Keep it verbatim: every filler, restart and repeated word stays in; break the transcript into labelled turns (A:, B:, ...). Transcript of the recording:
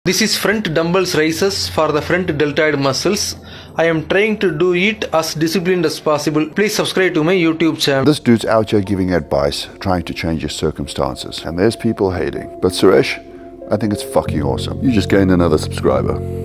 A: This is front dumbbells raises for the front deltoid muscles. I am trying to do it as disciplined as possible. Please subscribe to my YouTube channel.
B: This dude's out here giving advice, trying to change his circumstances. And there's people hating. But Suresh, I think it's fucking awesome. You just gained another subscriber.